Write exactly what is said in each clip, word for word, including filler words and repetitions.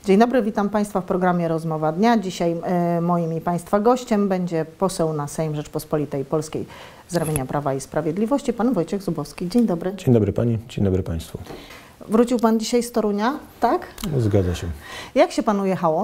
Dzień dobry, witam Państwa w programie Rozmowa Dnia. Dzisiaj e, moim i Państwa gościem będzie poseł na Sejm Rzeczpospolitej Polskiej z ramienia Prawa i Sprawiedliwości, pan Wojciech Zubowski. Dzień dobry. Dzień dobry Pani, dzień dobry Państwu. Wrócił Pan dzisiaj z Torunia, tak? Zgadza się. Jak się Panu jechało?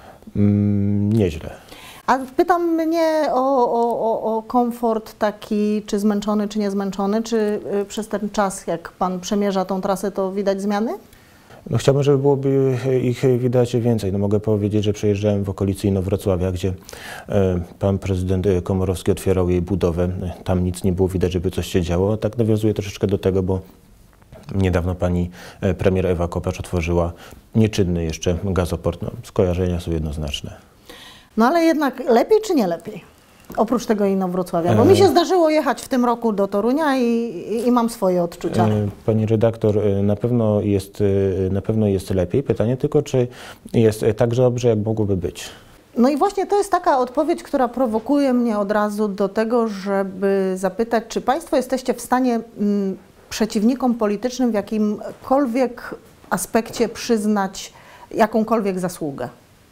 Mm, nieźle. A pytam nie o, o, o, o komfort taki, czy zmęczony, czy niezmęczony, czy y, przez ten czas, jak Pan przemierza tą trasę, to widać zmiany? No chciałbym, żeby byłoby ich widać więcej. No mogę powiedzieć, że przejeżdżałem w okolicy Inowrocławia, gdzie e, pan prezydent Komorowski otwierał jej budowę. Tam nic nie było widać, żeby coś się działo. Tak nawiązuje troszeczkę do tego, bo niedawno pani premier Ewa Kopacz otworzyła nieczynny jeszcze gazoport. No, skojarzenia są jednoznaczne. No ale jednak lepiej czy nie lepiej? Oprócz tego Inowrocławia, bo mi się zdarzyło jechać w tym roku do Torunia i, i, i mam swoje odczucia. Pani redaktor, na pewno jest, na pewno jest lepiej. Pytanie tylko, czy jest tak dobrze, jak mogłoby być? No i właśnie to jest taka odpowiedź, która prowokuje mnie od razu do tego, żeby zapytać, czy Państwo jesteście w stanie m, przeciwnikom politycznym w jakimkolwiek aspekcie przyznać jakąkolwiek zasługę?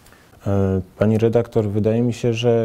Pani redaktor, wydaje mi się, że,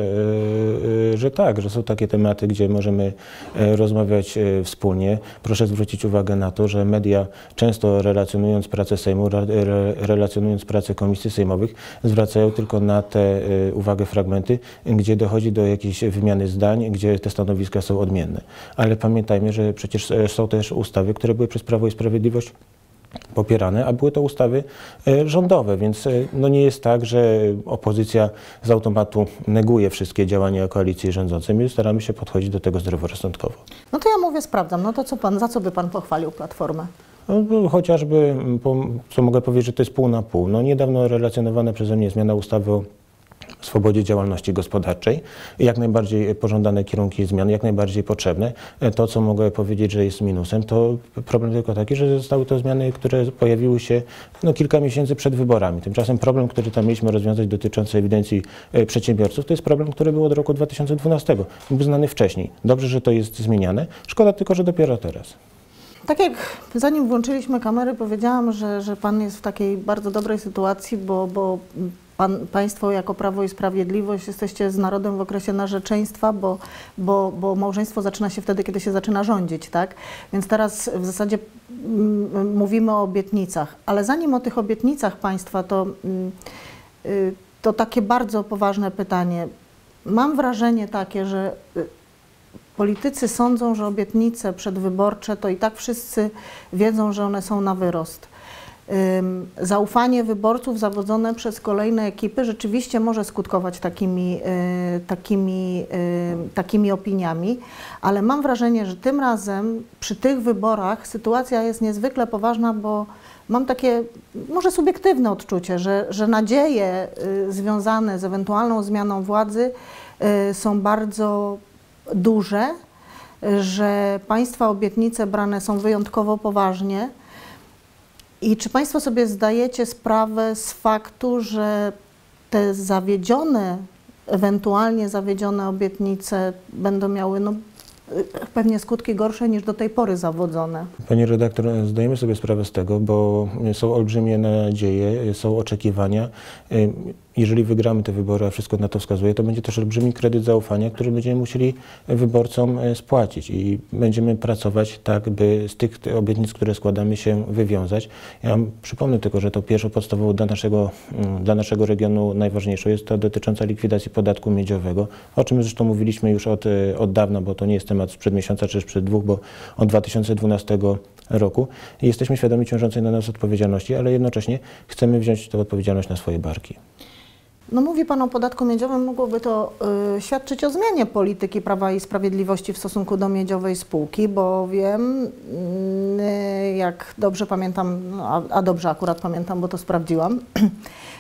że tak, że są takie tematy, gdzie możemy rozmawiać wspólnie. Proszę zwrócić uwagę na to, że media często relacjonując pracę Sejmu, relacjonując pracę komisji sejmowych, zwracają tylko na te uwagę fragmenty, gdzie dochodzi do jakiejś wymiany zdań, gdzie te stanowiska są odmienne. Ale pamiętajmy, że przecież są też ustawy, które były przez Prawo i Sprawiedliwość popierane, a były to ustawy rządowe, więc no nie jest tak, że opozycja z automatu neguje wszystkie działania koalicji rządzącej. My staramy się podchodzić do tego zdroworozsądkowo. No to ja mówię, sprawdzam. No to co pan, za co by Pan pochwalił Platformę? No, chociażby, co mogę powiedzieć, że to jest pół na pół. No, niedawno relacjonowana przeze mnie zmiana ustawy o swobodzie działalności gospodarczej, jak najbardziej pożądane kierunki zmian, jak najbardziej potrzebne. To, co mogę powiedzieć, że jest minusem, to problem tylko taki, że zostały to zmiany, które pojawiły się no, kilka miesięcy przed wyborami. Tymczasem problem, który tam mieliśmy rozwiązać dotyczący ewidencji przedsiębiorców, to jest problem, który był od roku dwa tysiące dwunastego. Był znany wcześniej. Dobrze, że to jest zmieniane. Szkoda tylko, że dopiero teraz. Tak jak zanim włączyliśmy kamery, powiedziałam, że, że Pan jest w takiej bardzo dobrej sytuacji, bo, bo Pan, Państwo jako Prawo i Sprawiedliwość jesteście z narodem w okresie narzeczeństwa, bo, bo, bo małżeństwo zaczyna się wtedy, kiedy się zaczyna rządzić, tak? Więc teraz w zasadzie mm, mówimy o obietnicach, ale zanim o tych obietnicach Państwa, to, y, to takie bardzo poważne pytanie. Mam wrażenie takie, że y, politycy sądzą, że obietnice przedwyborcze to i tak wszyscy wiedzą, że one są na wyrost. Um, zaufanie wyborców zawodzone przez kolejne ekipy rzeczywiście może skutkować takimi, y, takimi, y, takimi opiniami, ale mam wrażenie, że tym razem przy tych wyborach sytuacja jest niezwykle poważna, bo mam takie może subiektywne odczucie, że, że nadzieje y, związane z ewentualną zmianą władzy y, są bardzo duże, że Państwa obietnice brane są wyjątkowo poważnie. I czy Państwo sobie zdajecie sprawę z faktu, że te zawiedzione, ewentualnie zawiedzione obietnice będą miały no, pewnie skutki gorsze niż do tej pory zawodzone? Pani redaktor, zdajemy sobie sprawę z tego, bo są olbrzymie nadzieje, są oczekiwania. Jeżeli wygramy te wybory, a wszystko na to wskazuje, to będzie też olbrzymi kredyt zaufania, który będziemy musieli wyborcom spłacić i będziemy pracować tak, by z tych obietnic, które składamy, się wywiązać. Ja przypomnę tylko, że to pierwszą podstawową dla naszego, dla naszego regionu najważniejszą jest to dotycząca likwidacji podatku miedziowego, o czym zresztą mówiliśmy już od, od dawna, bo to nie jest temat sprzed miesiąca czy sprzed dwóch, bo od dwa tysiące dwunastego roku. I jesteśmy świadomi ciążącej na nas odpowiedzialności, ale jednocześnie chcemy wziąć tę odpowiedzialność na swoje barki. No mówi Pan o podatku miedziowym, mogłoby to y, świadczyć o zmianie polityki Prawa i Sprawiedliwości w stosunku do miedziowej spółki, bo wiem, y, jak dobrze pamiętam, no, a, a dobrze akurat pamiętam, bo to sprawdziłam,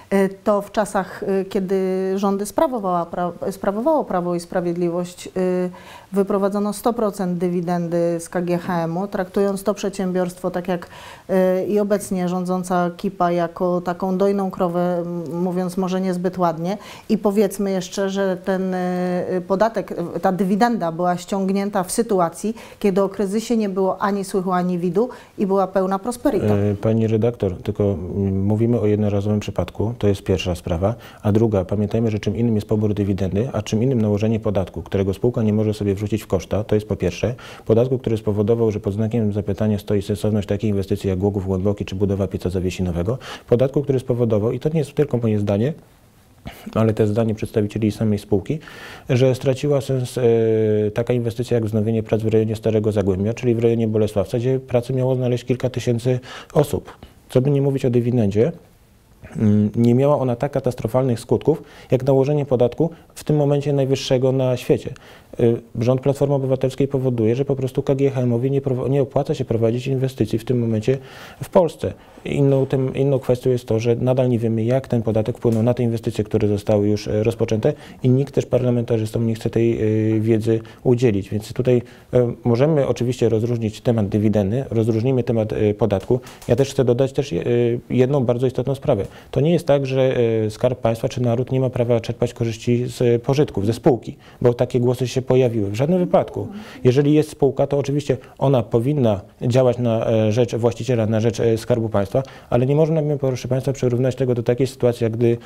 to w czasach, kiedy rządy sprawowała, pra, sprawowało Prawo i Sprawiedliwość, wyprowadzono sto procent dywidendy z K G H M-u, traktując to przedsiębiorstwo tak jak i obecnie rządząca Kipa jako taką dojną krowę, mówiąc może niezbyt ładnie. I powiedzmy jeszcze, że ten podatek, ta dywidenda była ściągnięta w sytuacji, kiedy o kryzysie nie było ani słychu, ani widu i była pełna prosperita. Pani redaktor, tylko mówimy o jednorazowym przypadku, to jest pierwsza sprawa, a druga, pamiętajmy, że czym innym jest pobór dywidendy, a czym innym nałożenie podatku, którego spółka nie może sobie wrzucić w koszta, to jest po pierwsze, podatku, który spowodował, że pod znakiem zapytania stoi sensowność takiej inwestycji jak Głogów Głęboki czy budowa pieca zawiesinowego, podatku, który spowodował, i to nie jest tylko moje zdanie, ale też zdanie przedstawicieli samej spółki, że straciła sens e, taka inwestycja jak wznowienie prac w rejonie Starego Zagłębia, czyli w rejonie Bolesławca, gdzie pracy miało znaleźć kilka tysięcy osób. Co by nie mówić o dywidendzie, nie miała ona tak katastrofalnych skutków, jak nałożenie podatku w tym momencie najwyższego na świecie. Rząd Platformy Obywatelskiej powoduje, że po prostu K G H M-owi nie, nie opłaca się prowadzić inwestycji w tym momencie w Polsce. Inną, tym, inną kwestią jest to, że nadal nie wiemy, jak ten podatek wpłynął na te inwestycje, które zostały już rozpoczęte i nikt też parlamentarzystom nie chce tej wiedzy udzielić. Więc tutaj możemy oczywiście rozróżnić temat dywidendy, rozróżnimy temat podatku. Ja też chcę dodać też jedną bardzo istotną sprawę. To nie jest tak, że Skarb Państwa czy naród nie ma prawa czerpać korzyści z pożytków, ze spółki, bo takie głosy się pojawiły. W żadnym wypadku. Jeżeli jest spółka, to oczywiście ona powinna działać na rzecz właściciela, na rzecz Skarbu Państwa, ale nie można, proszę Państwa, przyrównać tego do takiej sytuacji, jak gdy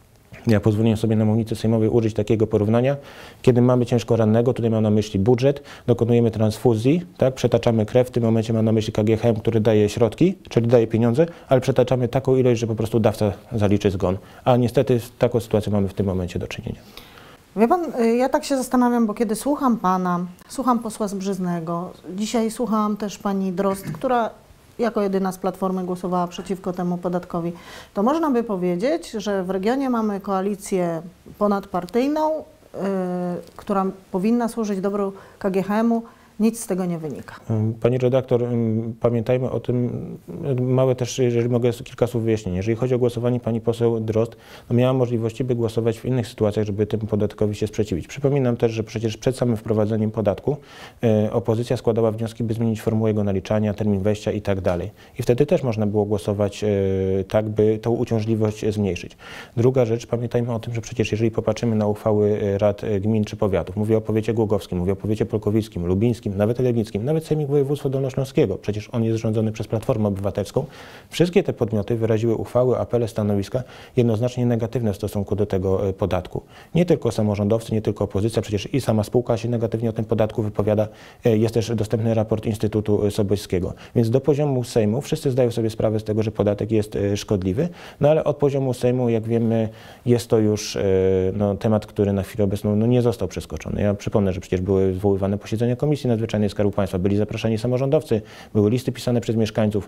ja pozwoliłem sobie na mównicy sejmowej użyć takiego porównania, kiedy mamy ciężko rannego, tutaj mam na myśli budżet, dokonujemy transfuzji, tak, przetaczamy krew, w tym momencie mam na myśli K G H M, który daje środki, czyli daje pieniądze, ale przetaczamy taką ilość, że po prostu dawca zaliczy zgon. A niestety z taką sytuacją mamy w tym momencie do czynienia. Wie pan, ja tak się zastanawiam, bo kiedy słucham pana, słucham posła Zbrzyznego, dzisiaj słuchałam też pani Drozd, która jako jedyna z Platformy głosowała przeciwko temu podatkowi, to można by powiedzieć, że w regionie mamy koalicję ponadpartyjną, yy, która powinna służyć dobru K G H M-u. Nic z tego nie wynika. Pani redaktor, pamiętajmy o tym, małe też, jeżeli mogę, kilka słów wyjaśnienia. Jeżeli chodzi o głosowanie pani poseł Drozd, no miała możliwości, by głosować w innych sytuacjach, żeby temu podatkowi się sprzeciwić. Przypominam też, że przecież przed samym wprowadzeniem podatku e, opozycja składała wnioski, by zmienić formułę jego naliczania, termin wejścia i tak dalej. I wtedy też można było głosować e, tak, by tą uciążliwość zmniejszyć. Druga rzecz, pamiętajmy o tym, że przecież jeżeli popatrzymy na uchwały rad gmin czy powiatów, mówię o powiecie głogowskim, mówię o powiecie polkowickim, lubińskim, nawet legnickim, nawet Sejmik Województwa Dolnośląskiego, przecież on jest rządzony przez Platformę Obywatelską, wszystkie te podmioty wyraziły uchwały, apele, stanowiska jednoznacznie negatywne w stosunku do tego podatku. Nie tylko samorządowcy, nie tylko opozycja, przecież i sama spółka się negatywnie o tym podatku wypowiada. Jest też dostępny raport Instytutu Sobieskiego. Więc do poziomu Sejmu wszyscy zdają sobie sprawę z tego, że podatek jest szkodliwy, no ale od poziomu Sejmu, jak wiemy, jest to już no, temat, który na chwilę obecną no, nie został przeskoczony. Ja przypomnę, że przecież były zwoływane posiedzenia Komisji Nadzwyczajnej Skarbu Państwa, byli zapraszani samorządowcy, były listy pisane przez mieszkańców,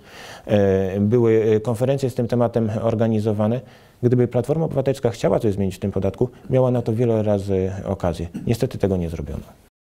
były konferencje z tym tematem organizowane. Gdyby Platforma Obywatelska chciała coś zmienić w tym podatku, miała na to wiele razy okazję. Niestety tego nie zrobiono.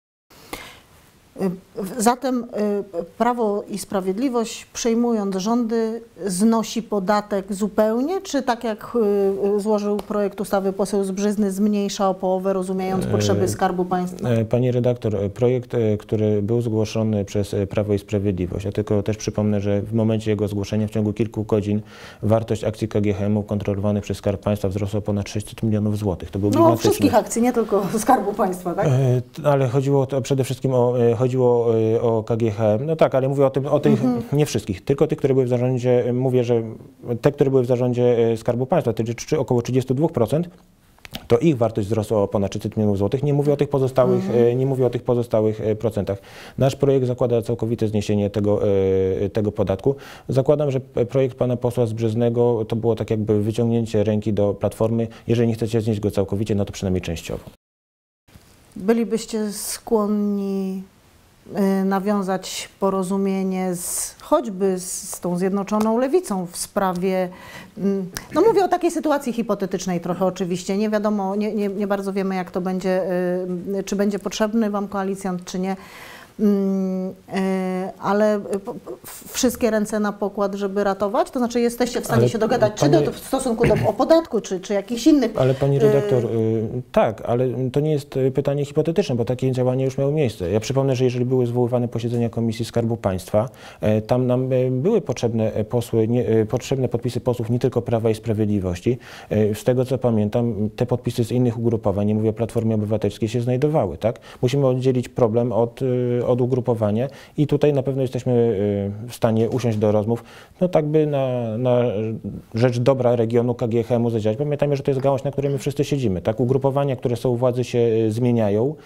Zatem Prawo i Sprawiedliwość, przejmując rządy, znosi podatek zupełnie, czy tak jak złożył projekt ustawy poseł Zbrzyzny, zmniejsza o połowę, rozumiejąc potrzeby Skarbu Państwa? Pani redaktor, projekt, który był zgłoszony przez Prawo i Sprawiedliwość, ja tylko też przypomnę, że w momencie jego zgłoszenia w ciągu kilku godzin wartość akcji K G H M-u kontrolowanych przez Skarb Państwa wzrosła o ponad sześćset milionów złotych. To był no gigantyczny... wszystkich akcji, nie tylko Skarbu Państwa, tak? Ale chodziło to przede wszystkim o chodziło o K G H M, no tak, ale mówię o tym, o tych, mm-hmm. nie wszystkich, tylko tych, które były w zarządzie, mówię, że te, które były w zarządzie Skarbu Państwa, czyli około trzydzieści dwa procent, to ich wartość wzrosła o ponad trzysta milionów złotych. Nie mówię o tych pozostałych, mm-hmm. nie mówię o tych pozostałych procentach. Nasz projekt zakłada całkowite zniesienie tego, tego podatku. Zakładam, że projekt pana posła Zbrzyznego to było tak jakby wyciągnięcie ręki do Platformy. Jeżeli nie chcecie znieść go całkowicie, no to przynajmniej częściowo. Bylibyście skłonni y, nawiązać porozumienie z, choćby z, z tą Zjednoczoną Lewicą w sprawie, y, no mówię o takiej sytuacji hipotetycznej trochę oczywiście, nie wiadomo, nie, nie, nie bardzo wiemy jak to będzie, y, czy będzie potrzebny wam koalicjant, czy nie, ale wszystkie ręce na pokład, żeby ratować? To znaczy jesteście w stanie Ale się dogadać, pani, czy do, w stosunku do o podatku, czy, czy jakichś innych... Ale pani redaktor, tak, ale to nie jest pytanie hipotetyczne, bo takie działania już miały miejsce. Ja przypomnę, że jeżeli były zwoływane posiedzenia Komisji Skarbu Państwa, tam nam były potrzebne posły, nie, potrzebne podpisy posłów nie tylko Prawa i Sprawiedliwości. Z tego co pamiętam, te podpisy z innych ugrupowań, nie mówię o Platformie Obywatelskiej, się znajdowały, tak? Musimy oddzielić problem od, od ugrupowania i tutaj na pewno jesteśmy w stanie usiąść do rozmów, no tak by na, na rzecz dobra regionu K G H M-u zadziałać. Pamiętajmy, że to jest gałąź, na której my wszyscy siedzimy, tak? Ugrupowania, które są u władzy, się zmieniają,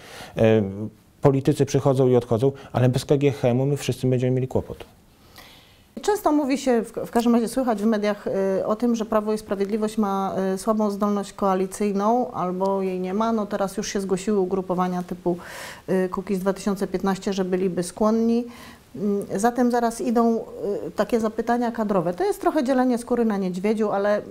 politycy przychodzą i odchodzą, ale bez K G H M-u my wszyscy będziemy mieli kłopot. Często mówi się, w każdym razie słychać w mediach o tym, że Prawo i Sprawiedliwość ma słabą zdolność koalicyjną albo jej nie ma. No teraz już się zgłosiły ugrupowania typu Kukiz dwa tysiące piętnaście, że byliby skłonni. Zatem zaraz idą takie zapytania kadrowe. To jest trochę dzielenie skóry na niedźwiedziu, ale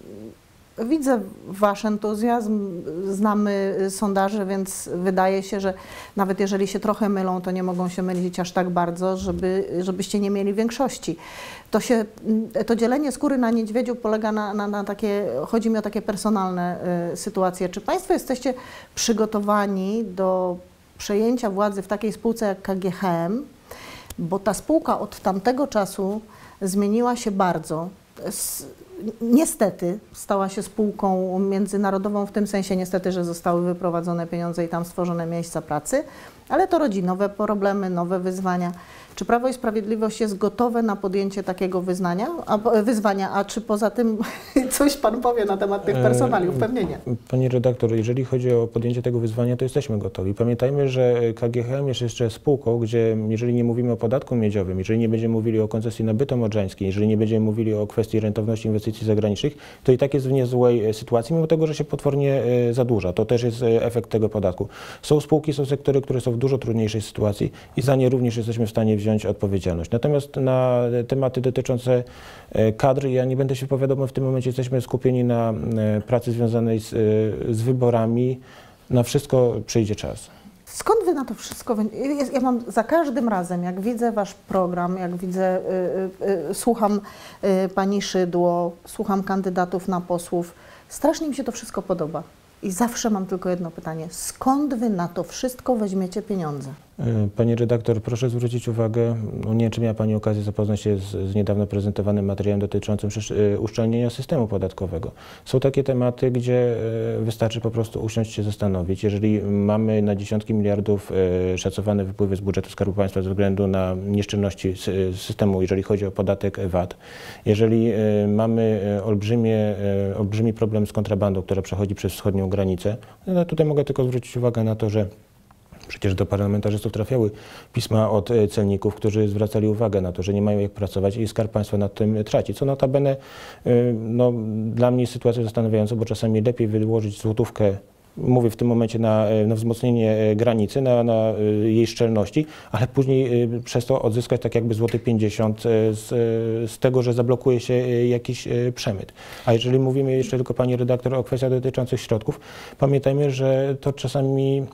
widzę wasz entuzjazm, znamy sondaże, więc wydaje się, że nawet jeżeli się trochę mylą, to nie mogą się mylić aż tak bardzo, żeby, żebyście nie mieli większości. To, się, to dzielenie skóry na niedźwiedziu polega na, na, na takie, chodzi mi o takie personalne y, sytuacje. Czy państwo jesteście przygotowani do przejęcia władzy w takiej spółce jak K G H M? Bo ta spółka od tamtego czasu zmieniła się bardzo. S Niestety stała się spółką międzynarodową, w tym sensie niestety, że zostały wyprowadzone pieniądze i tam stworzone miejsca pracy, ale to rodzi nowe problemy, nowe wyzwania. Czy Prawo i Sprawiedliwość jest gotowe na podjęcie takiego wyznania, a, wyzwania, a czy poza tym coś Pan powie na temat tych personaliów? Pewnie nie. Pani redaktor, jeżeli chodzi o podjęcie tego wyzwania, to jesteśmy gotowi. Pamiętajmy, że K G H M jest jeszcze spółką, gdzie jeżeli nie mówimy o podatku miedziowym, jeżeli nie będziemy mówili o koncesji na bytom odrzańskiej, jeżeli nie będziemy mówili o kwestii rentowności inwestycji zagranicznych, to i tak jest w niezłej sytuacji, mimo tego, że się potwornie zadłuża. To też jest efekt tego podatku. Są spółki, są sektory, które są w dużo trudniejszej sytuacji i za nie również jesteśmy w stanie wziąć odpowiedzialność. Natomiast na tematy dotyczące kadr ja nie będę się wypowiadał, bo w tym momencie jesteśmy skupieni na pracy związanej z, z wyborami. Na wszystko przyjdzie czas. Skąd wy na to wszystko? Ja mam za każdym razem, jak widzę wasz program, jak widzę, y, y, y, słucham y, pani Szydło, słucham kandydatów na posłów, strasznie mi się to wszystko podoba. I zawsze mam tylko jedno pytanie. Skąd wy na to wszystko weźmiecie pieniądze? Pani redaktor, proszę zwrócić uwagę, no nie wiem, czy miała Pani okazję zapoznać się z, z niedawno prezentowanym materiałem dotyczącym uszczelnienia systemu podatkowego. Są takie tematy, gdzie wystarczy po prostu usiąść się zastanowić. Jeżeli mamy na dziesiątki miliardów szacowane wypływy z budżetu Skarbu Państwa ze względu na nieszczelności systemu, jeżeli chodzi o podatek V A T, jeżeli mamy olbrzymie, olbrzymi problem z kontrabandą, która przechodzi przez wschodnią granicę, no tutaj mogę tylko zwrócić uwagę na to, że przecież do parlamentarzystów trafiały pisma od celników, którzy zwracali uwagę na to, że nie mają jak pracować i Skarb Państwa nad tym traci. Co notabene no, dla mnie jest sytuacją zastanawiającą, bo czasami lepiej wyłożyć złotówkę, mówię w tym momencie na, na wzmocnienie granicy, na, na jej szczelności, ale później przez to odzyskać tak jakby złoty pięćdziesiąt z, z tego, że zablokuje się jakiś przemyt. A jeżeli mówimy jeszcze tylko Pani redaktor o kwestiach dotyczących środków, pamiętajmy, że to czasami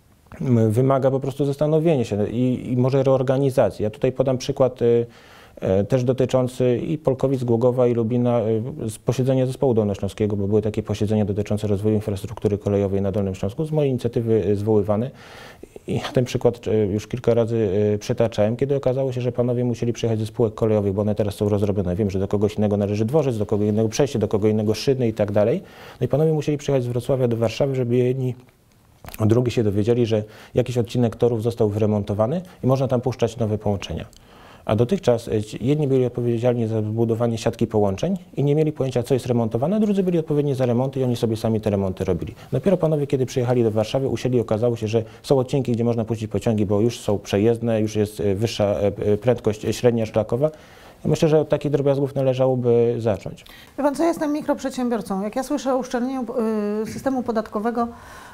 wymaga po prostu zastanowienia się i, i może reorganizacji. Ja tutaj podam przykład y, y, też dotyczący i Polkowic, Głogowa i Lubina y, z posiedzenia zespołu dolnośląskiego, bo były takie posiedzenia dotyczące rozwoju infrastruktury kolejowej na Dolnym Śląsku, z mojej inicjatywy y, zwoływane. I ten przykład y, już kilka razy y, przytaczałem, kiedy okazało się, że panowie musieli przyjechać ze spółek kolejowych, bo one teraz są rozrobione. Wiem, że do kogoś innego należy dworzec, do kogo innego przejście, do kogo innego szyny i tak dalej. No i panowie musieli przyjechać z Wrocławia do Warszawy, żeby jedni a drugi się dowiedzieli, że jakiś odcinek torów został wyremontowany i można tam puszczać nowe połączenia. A dotychczas jedni byli odpowiedzialni za budowanie siatki połączeń i nie mieli pojęcia, co jest remontowane, a drudzy byli odpowiedni za remonty i oni sobie sami te remonty robili. Dopiero panowie, kiedy przyjechali do Warszawy, usiedli, okazało się, że są odcinki, gdzie można puścić pociągi, bo już są przejezdne, już jest wyższa prędkość średnia szlakowa. Myślę, że od takich drobiazgów należałoby zacząć. Wie pan co, ja jestem mikroprzedsiębiorcą. Jak ja słyszę o uszczelnieniu systemu podatkowego,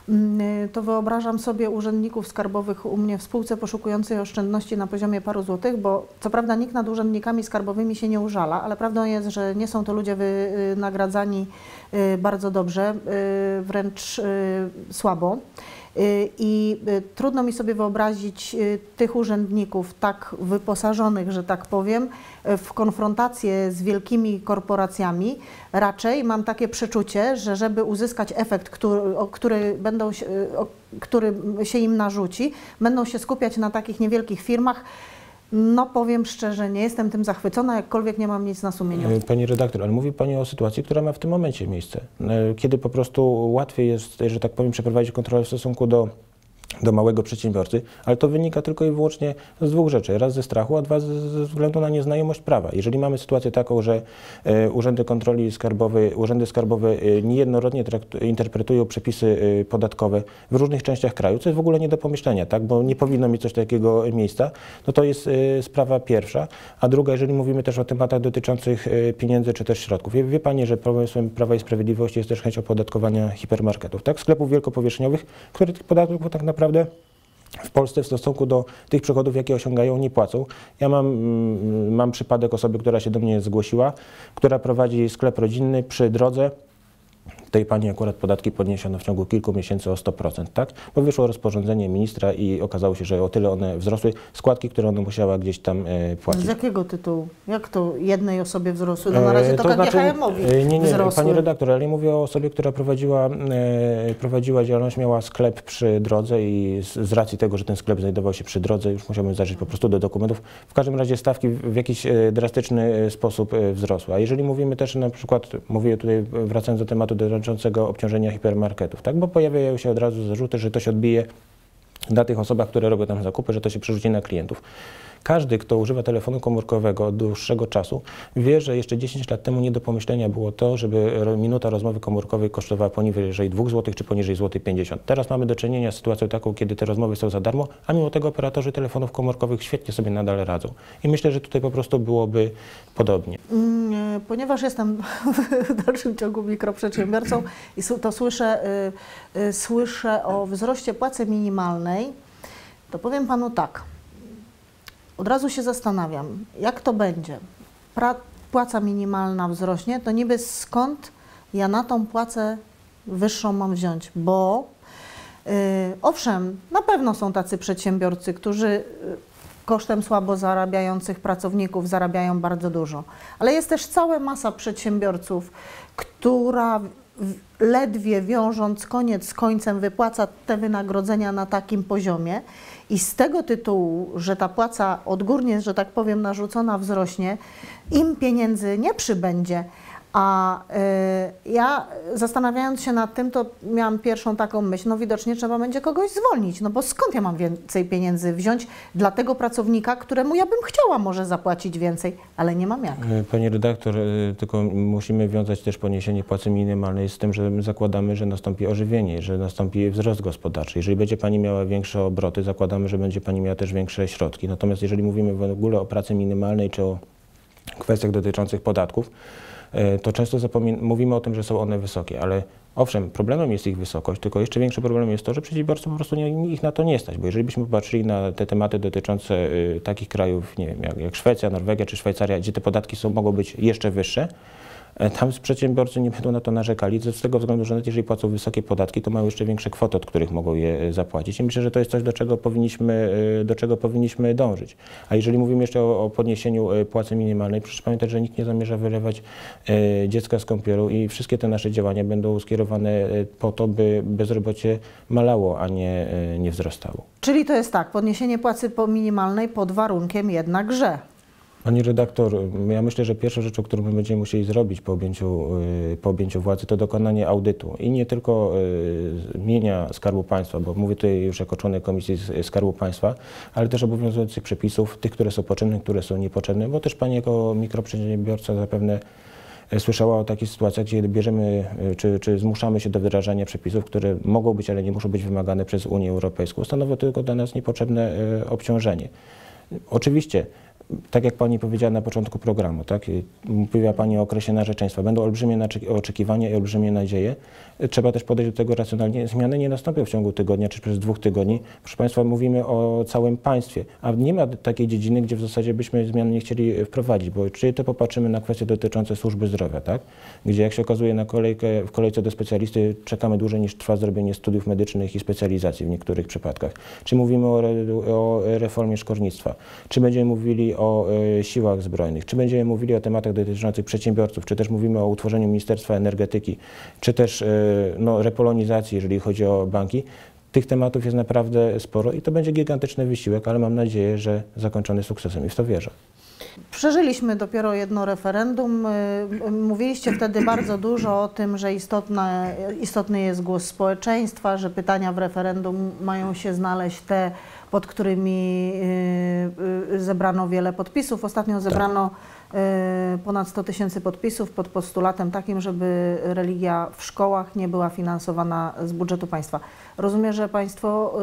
to wyobrażam sobie urzędników skarbowych u mnie w spółce poszukującej oszczędności na poziomie paru złotych, bo co prawda nikt nad urzędnikami skarbowymi się nie użala, ale prawdą jest, że nie są to ludzie wynagradzani bardzo dobrze, wręcz słabo. I trudno mi sobie wyobrazić tych urzędników tak wyposażonych, że tak powiem, w konfrontację z wielkimi korporacjami. Raczej mam takie przeczucie, że żeby uzyskać efekt, który, o, który, będą się, o, który się im narzuci, będą się skupiać na takich niewielkich firmach. No powiem szczerze, nie jestem tym zachwycona, jakkolwiek nie mam nic na sumieniu. Pani redaktor, ale mówi Pani o sytuacji, która ma w tym momencie miejsce, kiedy po prostu łatwiej jest, że tak powiem, przeprowadzić kontrolę w stosunku do do małego przedsiębiorcy, ale to wynika tylko i wyłącznie z dwóch rzeczy. Raz ze strachu, a dwa ze względu na nieznajomość prawa. Jeżeli mamy sytuację taką, że e, urzędy kontroli skarbowej, urzędy skarbowe e, niejednorodnie interpretują przepisy e, podatkowe w różnych częściach kraju, co jest w ogóle nie do pomyślenia, tak? Bo nie powinno mieć coś takiego miejsca, no to jest e, sprawa pierwsza. A druga, jeżeli mówimy też o tematach dotyczących e, pieniędzy czy też środków. Wie, wie Pani, że pomysłem Prawa i Sprawiedliwości jest też chęć opodatkowania hipermarketów, tak? Sklepów wielkopowierzchniowych, które tych podatków tak naprawdę w Polsce w stosunku do tych przychodów, jakie osiągają, nie płacą. Ja mam, mam przypadek osoby, która się do mnie zgłosiła, która prowadzi sklep rodzinny przy drodze. Tej pani akurat podatki podniesiono w ciągu kilku miesięcy o sto procent, tak? Bo wyszło rozporządzenie ministra i okazało się, że o tyle one wzrosły, składki, które ona musiała gdzieś tam e, płacić. Z jakiego tytułu? Jak to jednej osobie wzrosły? No na razie to, to znaczy, K G H M-owi Nie, nie, wzrosły. Pani redaktor, ale nie mówię o osobie, która prowadziła, e, prowadziła działalność, miała sklep przy drodze i z, z racji tego, że ten sklep znajdował się przy drodze, już musiałbym zajrzeć po prostu do dokumentów. W każdym razie stawki w, w jakiś e, drastyczny sposób e, wzrosły. A jeżeli mówimy też na przykład, mówię tutaj wracając do tematu dotyczącego obciążenia hipermarketów, tak? Bo pojawiają się od razu zarzuty, że to się odbije na tych osobach, które robią tam zakupy, że to się przerzuci na klientów. Każdy, kto używa telefonu komórkowego od dłuższego czasu, wie, że jeszcze dziesięć lat temu nie do pomyślenia było to, żeby minuta rozmowy komórkowej kosztowała poniżej dwóch złotych czy poniżej złotych pięćdziesiąt. Teraz mamy do czynienia z sytuacją taką, kiedy te rozmowy są za darmo, a mimo tego operatorzy telefonów komórkowych świetnie sobie nadal radzą. I myślę, że tutaj po prostu byłoby podobnie. Ponieważ jestem w dalszym ciągu mikroprzedsiębiorcą i to słyszę, słyszę o wzroście płacy minimalnej, to powiem Panu tak. Od razu się zastanawiam, jak to będzie. Pra, płaca minimalna wzrośnie, to niby skąd ja na tą płacę wyższą mam wziąć? Bo yy, owszem, na pewno są tacy przedsiębiorcy, którzy yy, kosztem słabo zarabiających pracowników zarabiają bardzo dużo. Ale jest też cała masa przedsiębiorców, która ledwie wiążąc koniec z końcem wypłaca te wynagrodzenia na takim poziomie i z tego tytułu, że ta płaca odgórnie, że tak powiem, narzucona wzrośnie, im pieniędzy nie przybędzie. A y, ja zastanawiając się nad tym, to miałam pierwszą taką myśl, no widocznie trzeba będzie kogoś zwolnić, no bo skąd ja mam więcej pieniędzy wziąć dla tego pracownika, któremu ja bym chciała może zapłacić więcej, ale nie mam jak. Pani redaktor, tylko musimy wiązać też poniesienie płacy minimalnej z tym, że zakładamy, że nastąpi ożywienie, że nastąpi wzrost gospodarczy. Jeżeli będzie Pani miała większe obroty, zakładamy, że będzie Pani miała też większe środki. Natomiast jeżeli mówimy w ogóle o pracy minimalnej czy o kwestiach dotyczących podatków, to często mówimy o tym, że są one wysokie, ale owszem, problemem jest ich wysokość, tylko jeszcze większy problem jest to, że przedsiębiorcy po prostu nie, ich na to nie stać, bo jeżeli byśmy popatrzyli na te tematy dotyczące y, takich krajów, nie wiem, jak, jak Szwecja, Norwegia czy Szwajcaria, gdzie te podatki są, mogą być jeszcze wyższe, tam przedsiębiorcy nie będą na to narzekali, z tego względu, że nawet jeżeli płacą wysokie podatki, to mają jeszcze większe kwoty, od których mogą je zapłacić. I myślę, że to jest coś, do czego powinniśmy, do czego powinniśmy dążyć. A jeżeli mówimy jeszcze o, o podniesieniu płacy minimalnej, proszę pamiętać, że nikt nie zamierza wylewać e, dziecka z kąpielą i wszystkie te nasze działania będą skierowane po to, by bezrobocie malało, a nie, e, nie wzrastało. Czyli to jest tak, podniesienie płacy minimalnej pod warunkiem jednak, że... Pani redaktor, ja myślę, że pierwszą rzeczą, którą my będziemy musieli zrobić po objęciu, po objęciu władzy, to dokonanie audytu i nie tylko mienia Skarbu Państwa, bo mówię tutaj już jako członek Komisji Skarbu Państwa, ale też obowiązujących przepisów, tych, które są potrzebne, które są niepotrzebne, bo też Pani jako mikroprzedsiębiorca zapewne słyszała o takich sytuacjach, gdzie bierzemy, czy, czy zmuszamy się do wdrażania przepisów, które mogą być, ale nie muszą być wymagane przez Unię Europejską. Stanowią tylko dla nas niepotrzebne obciążenie. Oczywiście tak jak Pani powiedziała na początku programu, tak? Mówiła Pani o okresie narzeczeństwa. Będą olbrzymie oczekiwania i olbrzymie nadzieje. Trzeba też podejść do tego racjonalnie. Zmiany nie nastąpią w ciągu tygodnia czy przez dwóch tygodni. Proszę Państwa, mówimy o całym państwie, a nie ma takiej dziedziny, gdzie w zasadzie byśmy zmian nie chcieli wprowadzić, bo czy to popatrzymy na kwestie dotyczące służby zdrowia, tak? Gdzie jak się okazuje na kolejkę, w kolejce do specjalisty czekamy dłużej niż trwa zrobienie studiów medycznych i specjalizacji w niektórych przypadkach. Czy mówimy o, re, o reformie szkolnictwa, czy będziemy mówili o e, siłach zbrojnych, czy będziemy mówili o tematach dotyczących przedsiębiorców, czy też mówimy o utworzeniu Ministerstwa Energetyki, czy też e, no, repolonizacji, jeżeli chodzi o banki. Tych tematów jest naprawdę sporo i to będzie gigantyczny wysiłek, ale mam nadzieję, że zakończony sukcesem i w to wierzę. Przeżyliśmy dopiero jedno referendum. Mówiliście wtedy bardzo dużo o tym, że istotne, istotny jest głos społeczeństwa, że pytania w referendum mają się znaleźć te, pod którymi zebrano wiele podpisów. Ostatnio zebrano ponad sto tysięcy podpisów pod postulatem takim, żeby religia w szkołach nie była finansowana z budżetu państwa. Rozumiem, że Państwo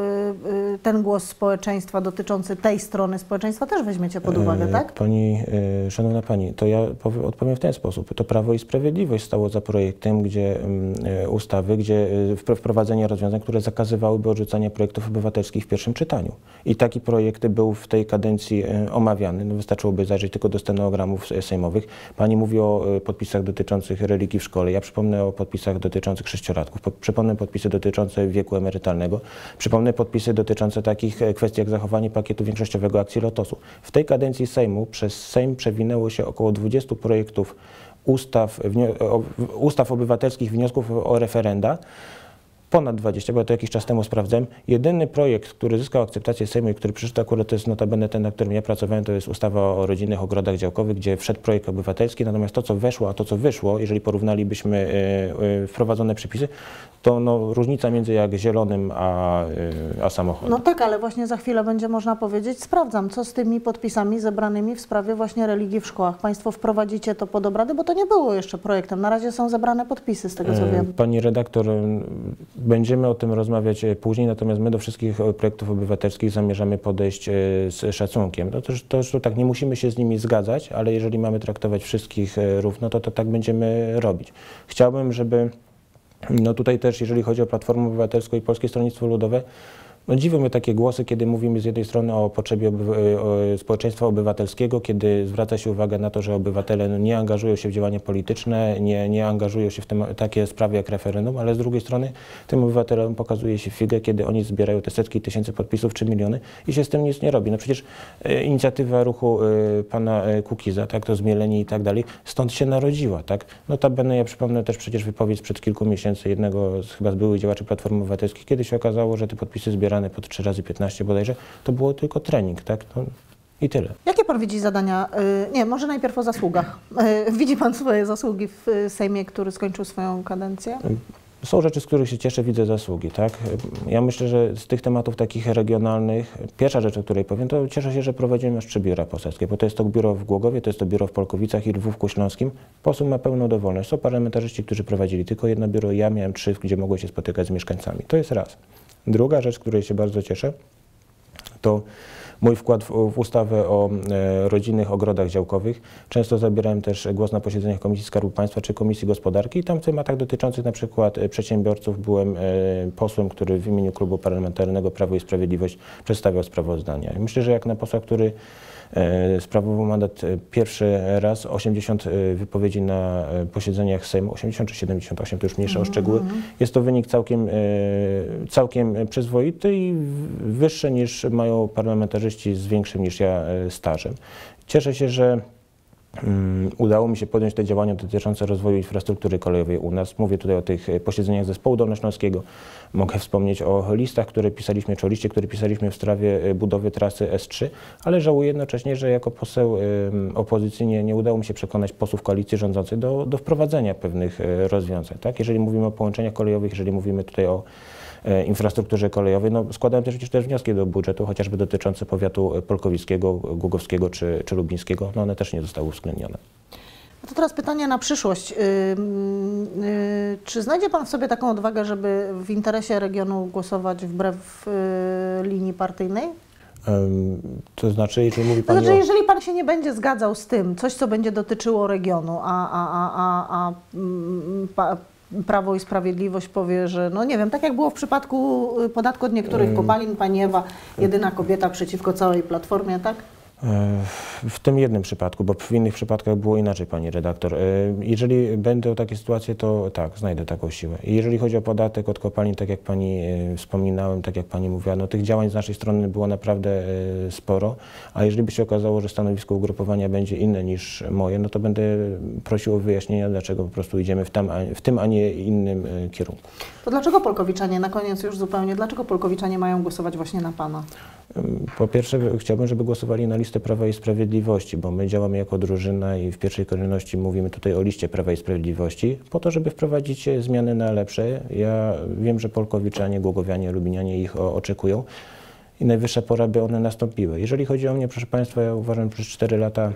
ten głos społeczeństwa dotyczący tej strony społeczeństwa też weźmiecie pod uwagę, tak? Pani, Szanowna Pani, to ja odpowiem w ten sposób. To Prawo i Sprawiedliwość stało za projektem, gdzie ustawy, gdzie wprowadzenie rozwiązań, które zakazywałyby odrzucania projektów obywatelskich w pierwszym czytaniu. I taki projekt był w tej kadencji omawiany. No, wystarczyłoby zajrzeć tylko do stenogramów sejmowych. Pani mówi o podpisach dotyczących religii w szkole. Ja przypomnę o podpisach dotyczących sześciolatków. Przypomnę podpisy dotyczące wieku emerytalnego. Przypomnę podpisy dotyczące takich kwestii jak zachowanie pakietu większościowego akcji Lotosu. W tej kadencji Sejmu przez Sejm przewinęło się około dwudziestu projektów ustaw, ustaw obywatelskich, wniosków o referenda. Ponad dwadzieścia, bo ja to jakiś czas temu sprawdzałem. Jedyny projekt, który zyskał akceptację Sejmu i który przyszedł akurat, to jest notabene ten, na którym ja pracowałem, to jest ustawa o rodzinnych ogrodach działkowych, gdzie wszedł projekt obywatelski, natomiast to, co weszło, a to, co wyszło, jeżeli porównalibyśmy y, y, wprowadzone przepisy, to no, różnica między jak zielonym a, y, a samochodem. No tak, ale właśnie za chwilę będzie można powiedzieć, sprawdzam, co z tymi podpisami zebranymi w sprawie właśnie religii w szkołach. Państwo wprowadzicie to pod obrady, bo to nie było jeszcze projektem. Na razie są zebrane podpisy, z tego co wiem. Pani redaktor, będziemy o tym rozmawiać później, natomiast my do wszystkich projektów obywatelskich zamierzamy podejść z szacunkiem. No to, to, to tak, nie musimy się z nimi zgadzać, ale jeżeli mamy traktować wszystkich równo, to, to tak będziemy robić. Chciałbym, żeby no tutaj też, jeżeli chodzi o Platformę Obywatelską i Polskie Stronnictwo Ludowe, no dziwią mnie takie głosy, kiedy mówimy z jednej strony o potrzebie obywa- o społeczeństwa obywatelskiego, kiedy zwraca się uwagę na to, że obywatele no, nie angażują się w działania polityczne, nie, nie angażują się w tem- takie sprawy jak referendum, ale z drugiej strony tym obywatelom pokazuje się figę, kiedy oni zbierają te setki tysięcy podpisów czy miliony i się z tym nic nie robi. No przecież e, inicjatywa ruchu e, pana e, Kukiza, tak, to Zmieleni i tak dalej, stąd się narodziła, tak. Notabene ja przypomnę też przecież wypowiedź sprzed kilku miesięcy jednego z chyba z byłych działaczy Platformy Obywatelskiej, kiedy się okazało, że te podpisy zbierane po trzy razy piętnaście bodajże, to było tylko trening, tak? No, i tyle. Jakie Pan widzi zadania, y, nie, może najpierw o zasługach. Y, widzi Pan swoje zasługi w Sejmie, który skończył swoją kadencję? Są rzeczy, z których się cieszę, widzę zasługi, tak? Ja myślę, że z tych tematów takich regionalnych, pierwsza rzecz, o której powiem, to cieszę się, że prowadzimy już trzy biura poselskie, bo to jest to biuro w Głogowie, to jest to biuro w Polkowicach i Lwówku Śląskim. Poseł ma pełną dowolność. Są parlamentarzyści, którzy prowadzili tylko jedno biuro, ja miałem trzy, gdzie mogłem się spotykać z mieszkańcami. To jest raz. Druga rzecz, której się bardzo cieszę, to mój wkład w, w ustawę o e, rodzinnych ogrodach działkowych. Często zabierałem też głos na posiedzeniach Komisji Skarbu Państwa czy Komisji Gospodarki i tam w tematach dotyczących na przykład e, przedsiębiorców byłem e, posłem, który w imieniu Klubu Parlamentarnego Prawo i Sprawiedliwość przedstawiał sprawozdania. I myślę, że jak na posła, który e, sprawował mandat pierwszy raz, osiemdziesiąt wypowiedzi na posiedzeniach Sejmu, osiemdziesiąt czy siedemdziesiąt osiem, to już mniejsza o szczegóły. Jest to wynik całkiem, e, całkiem przyzwoity i wyższy niż mają parlamentarzyści z większym niż ja stażem. Cieszę się, że um, udało mi się podjąć te działania dotyczące rozwoju infrastruktury kolejowej u nas. Mówię tutaj o tych posiedzeniach Zespołu Dolnośląskiego. Mogę wspomnieć o listach, które pisaliśmy, czy o liście, który pisaliśmy w sprawie budowy trasy S trzy, ale żałuję jednocześnie, że jako poseł um, opozycji nie, nie udało mi się przekonać posłów koalicji rządzącej do, do wprowadzenia pewnych rozwiązań. Tak? Jeżeli mówimy o połączeniach kolejowych, jeżeli mówimy tutaj o infrastrukturze kolejowej. No, składałem też przecież też wnioski do budżetu, chociażby dotyczące powiatu polkowickiego, głogowskiego czy, czy lubińskiego. No, one też nie zostały uwzględnione. To teraz pytanie na przyszłość. Yy, yy, czy znajdzie Pan w sobie taką odwagę, żeby w interesie regionu głosować wbrew yy, linii partyjnej? Em, To znaczy, jeżeli mówi To Pani znaczy, o... jeżeli pan się nie będzie zgadzał z tym, coś co będzie dotyczyło regionu, a, a, a, a, a mm, pa, Prawo i Sprawiedliwość powie, że no nie wiem, tak jak było w przypadku y, podatku od niektórych kopalin, pani Ewa, jedyna kobieta przeciwko całej Platformie, tak? W tym jednym przypadku, bo w innych przypadkach było inaczej, pani redaktor. Jeżeli będą takie sytuacje, to tak, znajdę taką siłę. I jeżeli chodzi o podatek od kopalin, tak jak pani e, wspominałem, tak jak pani mówiła, no tych działań z naszej strony było naprawdę e, sporo, a jeżeli by się okazało, że stanowisko ugrupowania będzie inne niż moje, no to będę prosił o wyjaśnienia, dlaczego po prostu idziemy w, tam, a, w tym, a nie innym e, kierunku. To dlaczego Polkowiczanie, na koniec już zupełnie, dlaczego Polkowiczanie mają głosować właśnie na pana? Po pierwsze, chciałbym, żeby głosowali na listę Prawa i Sprawiedliwości, bo my działamy jako drużyna i w pierwszej kolejności mówimy tutaj o liście Prawa i Sprawiedliwości, po to, żeby wprowadzić zmiany na lepsze. Ja wiem, że Polkowiczanie, Głogowianie, Lubinianie ich o, oczekują i najwyższa pora, by one nastąpiły. Jeżeli chodzi o mnie, proszę Państwa, ja uważam, że przez cztery lata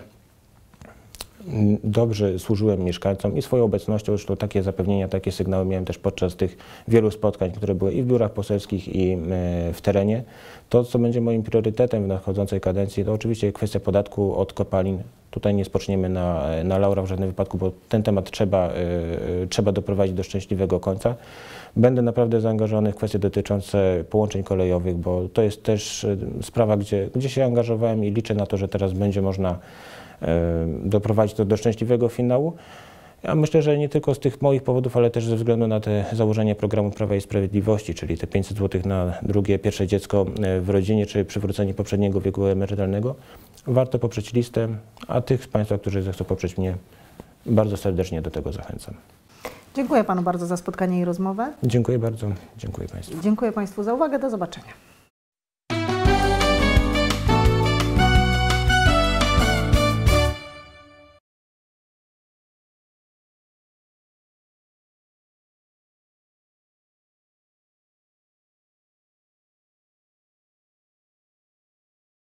dobrze służyłem mieszkańcom i swoją obecnością, zresztą takie zapewnienia, takie sygnały miałem też podczas tych wielu spotkań, które były i w biurach poselskich, i w terenie. To, co będzie moim priorytetem w nadchodzącej kadencji, to oczywiście kwestia podatku od kopalin. Tutaj nie spoczniemy na, na laurach w żadnym wypadku, bo ten temat trzeba, y, trzeba doprowadzić do szczęśliwego końca. Będę naprawdę zaangażowany w kwestie dotyczące połączeń kolejowych, bo to jest też sprawa, gdzie, gdzie się angażowałem i liczę na to, że teraz będzie można doprowadzić to do szczęśliwego finału. Ja myślę, że nie tylko z tych moich powodów, ale też ze względu na te założenia programu Prawa i Sprawiedliwości, czyli te pięćset złotych na drugie, pierwsze dziecko w rodzinie, czy przywrócenie poprzedniego wieku emerytalnego, warto poprzeć listę, a tych z Państwa, którzy zechcą poprzeć mnie, bardzo serdecznie do tego zachęcam. Dziękuję panu bardzo za spotkanie i rozmowę. Dziękuję bardzo. Dziękuję Państwu. Dziękuję państwu za uwagę. Do zobaczenia.